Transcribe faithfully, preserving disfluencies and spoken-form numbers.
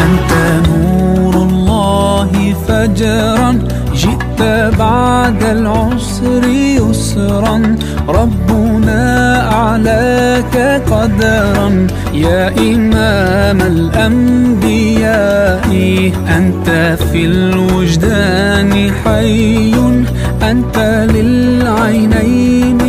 أنت نور الله فجرا، جئت بعد العسر يسرا، ربنا أعلاك قدرا يا إمام الأنبياء. أنت في الوجدان حي، أنت للعينين